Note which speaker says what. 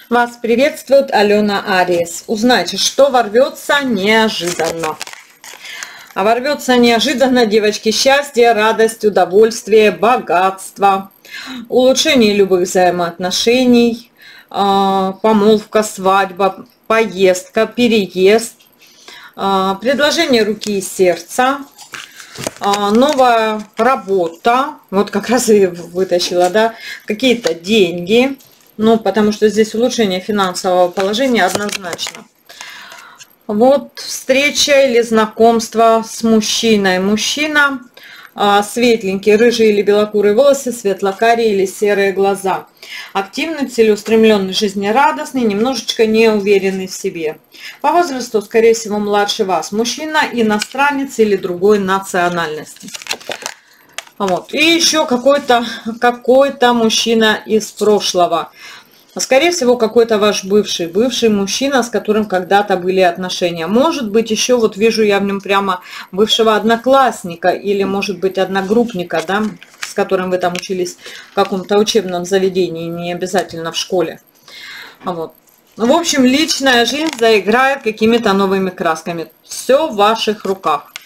Speaker 1: Вас приветствует Алена Ариес. Узнайте, что ворвется неожиданно. А ворвется неожиданно, девочки, счастье, радость, удовольствие, богатство, улучшение любых взаимоотношений, помолвка, свадьба, поездка, переезд, предложение руки и сердца, новая работа, вот как раз и вытащила, да, какие-то деньги, ну, потому что здесь улучшение финансового положения однозначно. Вот встреча или знакомство с мужчиной. Мужчина, светленькие, рыжие или белокурые волосы, светло-карие или серые глаза. Активный, целеустремленный, жизнерадостный, немножечко неуверенный в себе. По возрасту, скорее всего, младше вас. Мужчина, иностранец или другой национальности. Вот. И еще какой-то мужчина из прошлого. Скорее всего, какой-то ваш бывший мужчина, с которым когда-то были отношения. Может быть, еще вот вижу я в нем прямо бывшего одноклассника или, может быть, одногруппника, да, с которым вы там учились в каком-то учебном заведении, не обязательно в школе. Вот. В общем, личная жизнь заиграет какими-то новыми красками. Все в ваших руках.